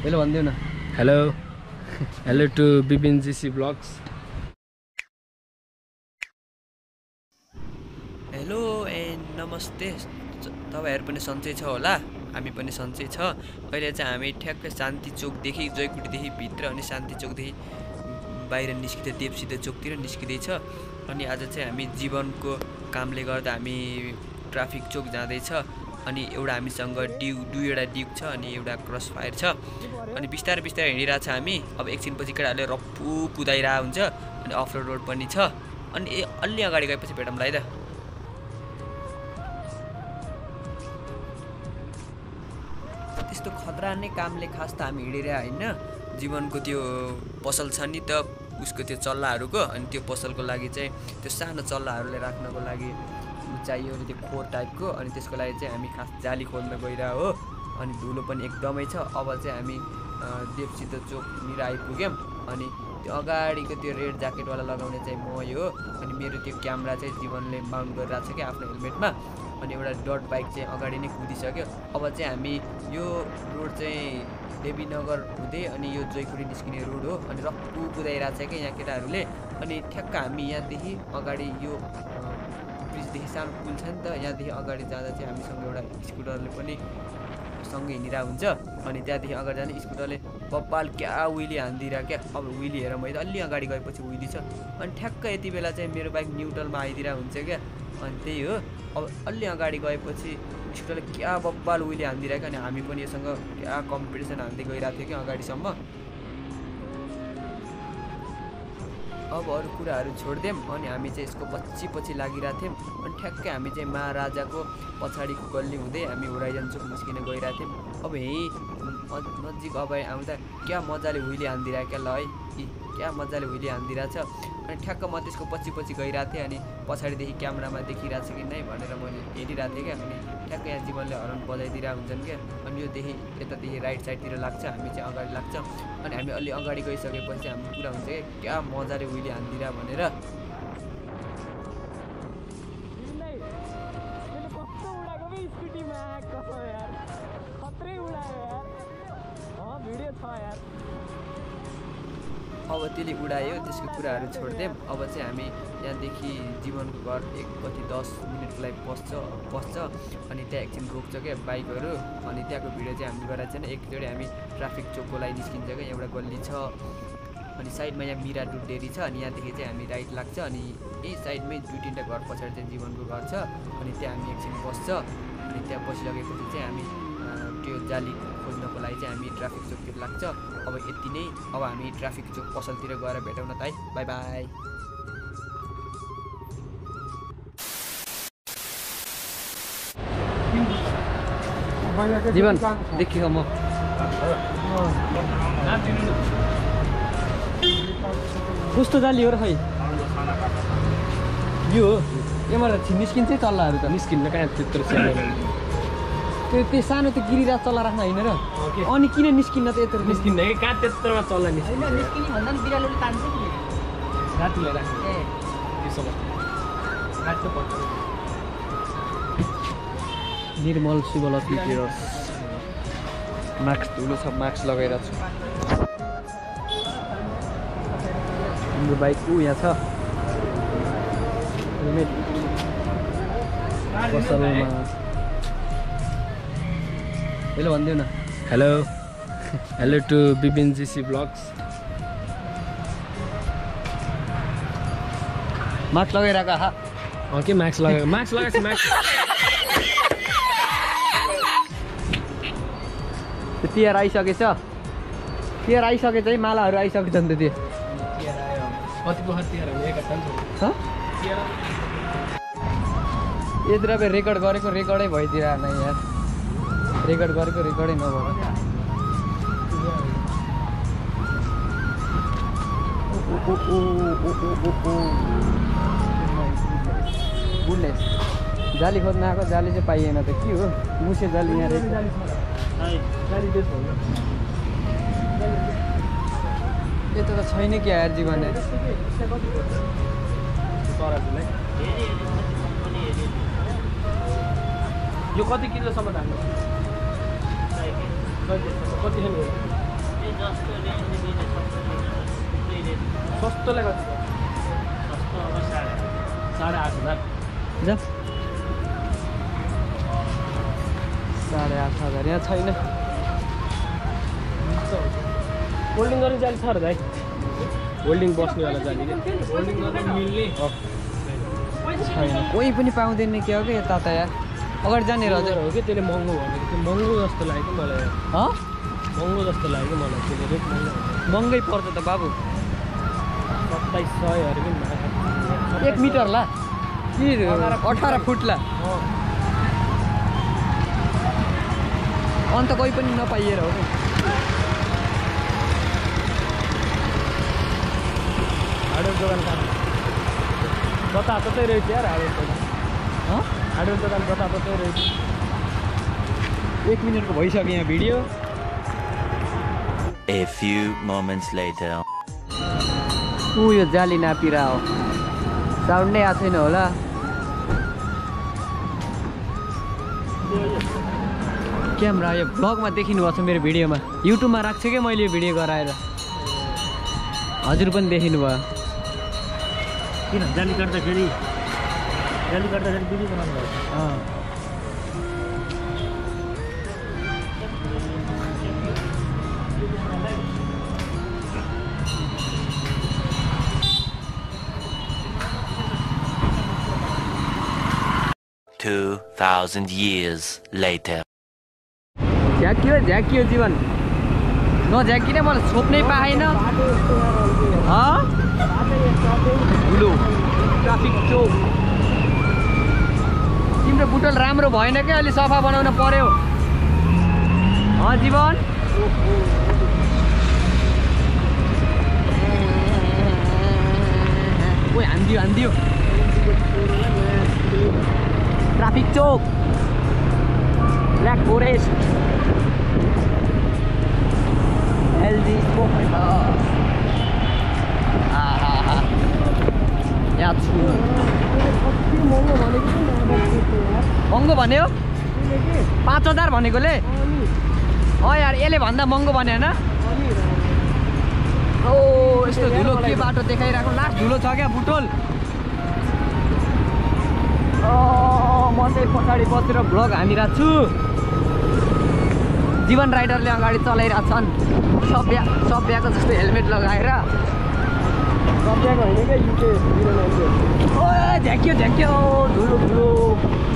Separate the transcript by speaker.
Speaker 1: Hello भनिदेऊ न। Hello hello to Bipin GC blogs.
Speaker 2: Hello and नमस्ते। तपाईहरु पनि सन्चै छ होला, हामी पनि सन्चै छ। अहिले चाहिँ हामी ठ्याक्कै शान्ति चोकदेखि जयकुटीदेखि भित्र अनि शान्ति चोकदेखि बाहिर निस्किँदै देवसिद्ध चोकतिर निस्किँदै छ। अनि आज चाहिँ हामी जीवनको कामले गर्दा हामी ट्राफिक चोक जाँदैछ। अनि एउटा हामीसँग दुईवटा ड्युक छ अनि एउटा क्रस फायर छ। अनि बिस्तारै बिस्तारै हिँडिरहेको छ हामी। अब एकछिनपछि केटाहरूले रप्पु कुदाइरहेको हुन्छ अनि अफ रोड पनि छ। अनि अलि अगाडि गएपछि भेटौँला है त। त्यस्तो खतरा नै कामले खास त हामी हिँडेर होइन, जीवनको त्यो पसल छ नि त उसको त्यो चल्लाहरूको, अनि त्यो पसलको लागि चाहिँ त्यो सानो चल्लाहरूले राख्नको लागि चाहियो त्यो खोर टाइपको। अनि त्यसको लागि चाहिँ हामी खास जाली खोल्न गइरह हो। अनि धुलो पनि एकदमै छ। अब चाहिँ हामी देवसिद्ध चोकनिर आइपुग्यौँ। अनि त्यो अगाडिको त्यो रेड ज्याकेटवाला लगाउने चाहिँ म हो। अनि मेरो त्यो क्यामेरा चाहिँ जीवनले माउन्ट गरिरहेको छ क्या आफ्नो हेलमेटमा। अनि एउटा डट बाइक चाहिँ अगाडि नै कुदिसक्यो। अब चाहिँ हामी यो रोड चाहिँ देवीनगर हुँदै अनि यो जयकुटी निस्किने रोड हो। अनि रक्कु कुदाइरहेको छ क्या यहाँ केटाहरूले। अनि ठ्याक्क हामी यहाँदेखि अगाडि यो ब्रिजदेखि सानो पुल छ नि त, यहाँदेखि अगाडि जाँदा चाहिँ हामीसँग एउटा स्कुटरले पनि सँगै हिँडिरहेको हुन्छ। अनि त्यहाँदेखि अगाडि जाने स्कुटरले बब्बाल क्या विली हान्दिरह क्या। अब विली हेर मैले अलि अगाडि गएपछि विली छ। अनि ठ्याक्क यति बेला चाहिँ मेरो बाइक न्युट्रलमा आइदिरहेको हुन्छ क्या। अनि त्यही हो, अब अलि अगाडि गएपछि स्कुटरले क्या बब्बाल विली हान्दिरहेको। अनि हामी पनि योसँग क्या कम्पिटिसन हान्दै गइरहेको थियो क्या अगाडिसम्म। अब अरू कुराहरू छोडिदियौँ अनि हामी चाहिँ यसको पछि लागिरहेको थियौँ। अनि ठ्याक्कै हामी चाहिँ महाराजाको पछाडिको गल्ली हुँदै हामी होराइजन चोक निस्किन गइरहेको थियौँ। अब यहीँ नजिक अब आउँदा क्या मजाले हुइली हान्दिरहेको क्या ल है, क्या मजाले हुइली हान्दिरहेको छ। अनि ठ्याक्क म त्यसको पछि गइरहेको थिएँ। अनि पछाडिदेखि क्यामेरामा देखिरहेको छ कि नै भनेर मैले हेरिरहेको थिएँ क्या। अनि ठ्याक्क यहाँ जीवनले हर्न बजाइदिरहेको हुन्छन् क्या। अनि योदेखि यतादेखि राइट साइडतिर लाग्छ, हामी चाहिँ अगाडि लाग्छ। अनि हामी अलि अगाडि गइसकेपछि चाहिँ हाम्रो कुरा हुन्छ क्या मजाले विली हान्दिरह भनेर। अब त्यसले उडायो, त्यसको कुराहरू छोडिदियौँ। अब चाहिँ हामी यहाँदेखि जीवनको घर कति 10 मिनटको लागि पस्छ। अनि त्यहाँ एकछिन रोक्छ क्या बाइकहरू। अनि त्यहाँको भिडियो चाहिँ हामीले गराएको छैन। एकचोटि हामी ट्राफिक चोकको लागि निस्किन्छ क्या, एउटा गल्ली छ। अनि साइडमा यहाँ मिरा दुध डेरी छ। अनि यहाँदेखि चाहिँ हामी राइट लाग्छ। अनि यही साइडमै 2-3वटा घर पछाडि चाहिँ जीवनको घर छ। अनि त्यहाँ हामी एकछिन बस्छ। अनि त्यहाँ बसिसकेपछि चाहिँ हामी त्यो जाली खोज्नको लागि चाहिँ हामी ट्राफिक चोकतिर लाग्छ। अब यति नै। अब हामी ट्राफिक चोक पसलतिर गएर भेटौँ न त है। Bye bye.
Speaker 1: जीवन देखियो म कस्तो जाली हो र खै यो हो। यहाँबाट निस्किन्छ चल्लाहरू त
Speaker 3: निस्किन्न कहाँ त्यत्रो
Speaker 1: त्यो सानो त्यो गिरिराज चल्ला राख्न होइन र। अनि किन निस्किन्न त यत्रो
Speaker 3: निस्किन्न कि कहाँ त्यत्रोमा चल्ला निस्किन्छ।
Speaker 4: निस्किने भन्दा पनि बिरालोले तान्छ नि
Speaker 3: रातिलाई राख्छ त्यसो राख्नु पर्छ।
Speaker 1: निर्मल शिवलती टेरस मास्क धुलो छ, मास्क लगाइरहेको छु। हाम्रो बाइक यहाँ छ हेलमेट पसलमा। हेलो भनिदेऊ न।
Speaker 3: Hello hello to Bipin GC blogs.
Speaker 1: Mask लगाइरहेको हा
Speaker 3: के मास्क लगाएको मास्क
Speaker 1: तिहार आइसकेछ। तिहार आइसकेछ है, मालाहरू आइसकेछ नि त त्यो।
Speaker 3: कति बखत तिहार हामी एक हप्ता
Speaker 1: यतिर अब रेकर्ड गरेको रेकर्डै भइदिएर नै यार, रेकर्ड गरेको रेकर्डै नभएर। गुडनेस जाली खोज्न आएको, जाली चाहिँ पाइएन त के हो। मुसे जाली यहाँ रहेछ। यता त छैन कि यार जीवन।
Speaker 3: यो कति किलोसम्म धान्नु कति सस्तोलाई कति छ? 8,500
Speaker 1: जा 8,500 यहाँ छैन।
Speaker 3: होल्डिङ गर्ने जाली छ र दाइ? होल्डिङ बस्नेवाला जाली के? होल्डिङ गर्न मिल्ने
Speaker 1: छैन, कोही पनि पाउँदैन के हो कि यता त यार। अगाडि जाने हजुर
Speaker 3: हो कि त्यसले महँगो भनेको त्यो महँगो जस्तो लाग्यो मलाई यार। महँगो जस्तो लाग्यो मलाई त्यसले रेट महँगो
Speaker 1: महँगै पर्छ त बाबु।
Speaker 3: 2700 अरे पनि
Speaker 1: 1 मिटर ला कि 18 फुट ला अन्त कोही पनि नपाइएर हो कि।
Speaker 3: हार्डवेयर दोकान कहाँ? जताततै रहेछ यार हार्डवेयर दोकान। हार्डवेयर दोकान जताततै रहेछ।
Speaker 1: 1 मिनटको भइसक्यो यहाँ video.
Speaker 5: A few moments later.
Speaker 1: यो जाली नापिरा हो, साउन्डै आएको छैन होला। क्यामेरा यो ब्लगमा देखिनु भएको छ मेरो भिडियोमा, युट्युबमा राख्छु क्या मैले यो भिडियो गराएर। हजुर पनि देखिनु भयो।
Speaker 3: किन जाली काट्दाखेरि भिडियो बनाउनु भएको?
Speaker 5: 2,000 years later.
Speaker 1: झ्याकियो जीवन, नझ्याकिने मलाई छोप्नै पाएन। धुलो ट्राफिक चोक। तिम्रो बुटल राम्रो भएन क्या, अलि सफा बनाउन पर्यो। जीवन ओइ हान्दियो ट्राफिक चोक, ब्ल्याक फोरेस्ट, हेल्दी स्मोक। यहाँ छु। महँगो भन्यो 5,000 भनेकोले। यार यसले भन्दा महँगो भन्यो होइन। ओ यस्तो धुलो के बाटो देखाइरहेको, लास्ट धुलो छ क्या बुटोल। म चाहिँ पछाडि बसेर भ्लग हानिरहेको छु। जीवन राइडरले अगाडि चलाइरहेको छन्, सभ्याको जस्तो हेलमेट लगाएर। सभ्याको होइन क्या झ्याक्यो धुलो